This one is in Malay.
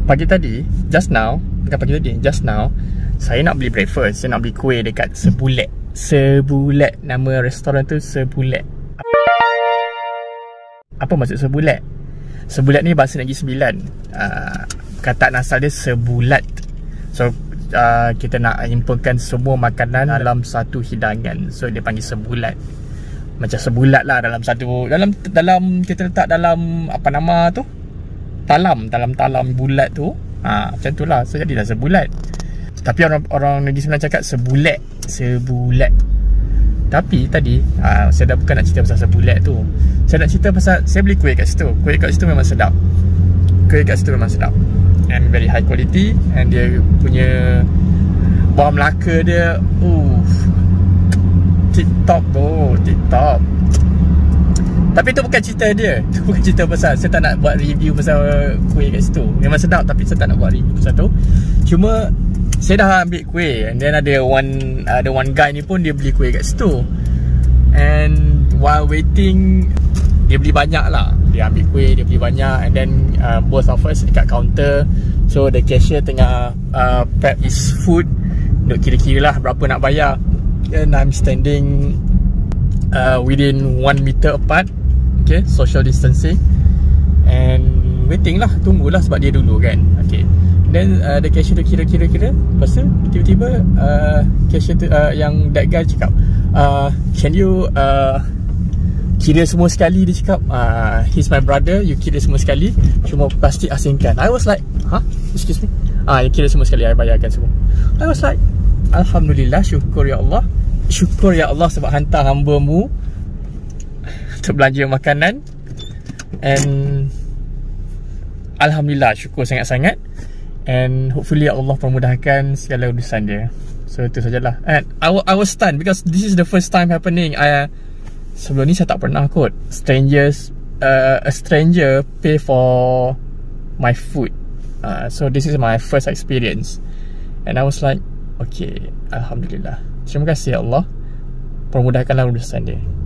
Pagi tadi, just now, saya nak beli breakfast. Saya nak beli kuih dekat Sebulat. Sebulat, nama restoran tu Sebulat. Apa maksud Sebulat? Sebulat ni bahasa Negeri Sembilan. Kataan asal dia sebulat. So kita nak himpunkan semua makanan dalam satu hidangan. So dia panggil sebulat. Macam sebulat lah dalam satu, dalam kita letak dalam apa nama tu, talam bulat tu. Macam tu lah. So jadilah sebulat. Tapi orang Negeri Sembilan cakap sebulat. Tapi tadi saya dah bukan nak cerita pasal sebulat tu. Saya nak cerita pasal saya beli kuih kat situ. Kuih kat situ memang sedap. And very high quality. And dia punya bawah Melaka dia, tip-top tu, tip-top. Tapi tu bukan cerita dia. Tu bukan cerita pasal saya tak nak buat review pasal kuih kat situ. Memang sedap tapi saya tak nak buat review pasal tu. Cuma saya dah ambil kuih, and then ada one guy ni pun dia beli kuih kat situ. And while waiting, dia beli banyak lah. Dia ambil kuih, dia beli banyak. And then both of us dekat counter. So the cashier tengah pack his food. Duk kira-kira lah berapa nak bayar. And I'm standing within 1 meter apart. Okay, social distancing. And waiting lah, tunggulah sebab dia dulu kan. Okay, then the cashier tu kira-kira. Lepas tu tiba-tiba cashier tu yang that guy cakap, can you kira semua sekali. Dia cakap, he's my brother, you kira semua sekali, cuma plastik asingkan. I was like, excuse me, you kira semua sekali, I bayarkan semua. I was like, Alhamdulillah, syukur ya Allah. Syukur ya Allah sebab hantar hamba-Mu untuk belanja makanan. And Alhamdulillah, syukur sangat-sangat. And hopefully Allah permudahkan segala urusan dia. So itu sajalah. And I was stunned because this is the first time happening. Sebelum ni saya tak pernah kot a stranger pay for my food. So this is my first experience. And I was like, okay, Alhamdulillah. Terima kasih Allah, permudahkanlah urusan dia.